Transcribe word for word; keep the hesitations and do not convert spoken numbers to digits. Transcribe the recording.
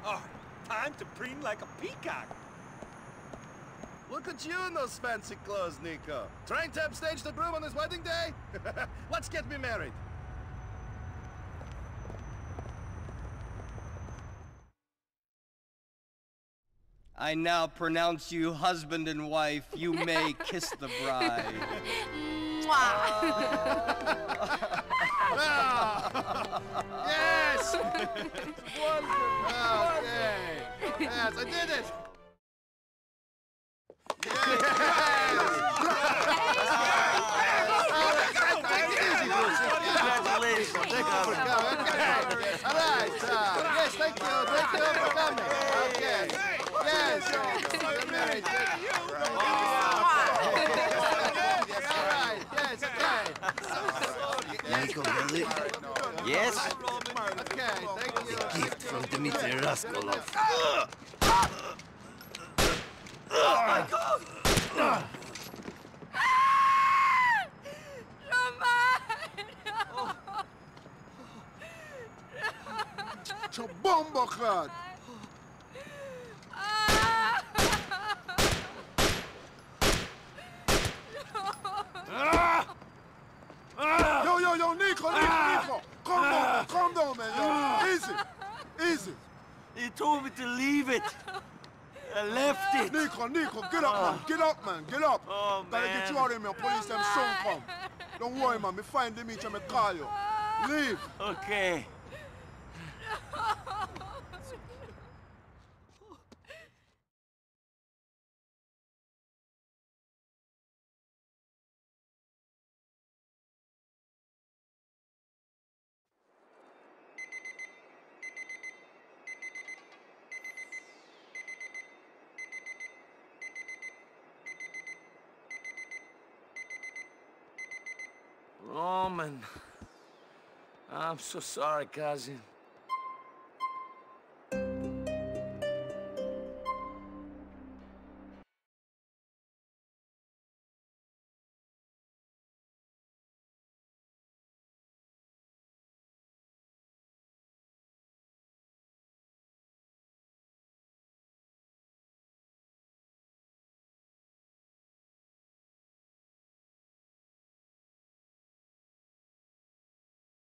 Oh, time to preen like a peacock. Look at you in those fancy clothes, Nico. Trying to upstage the broom on his wedding day? Let's get me married. I now pronounce you husband and wife. You may kiss the bride. Yes! Wonderful! Okay. Yes, I did it! All right, uh, yes, thank you, thank you for coming. Okay, yes, you're married. All right, yes, okay. Michael Bellic? Yes? Okay, thank you. Gift from Dmitri Raskolov. Oh my God! Čo bomboklad! Yo, yo, yo, Nico, Nico, Nico! Calm down, calm down, man, yo. Easy, easy. He told me to leave it. I left it. Nico, Nico, get up, man, get up, man, get up. Oh, Gotta man. get you out of here, man. Police them soon come. Don't worry, man, me find them each and me call you. Leave. Okay. Roman, I'm so sorry, cousin.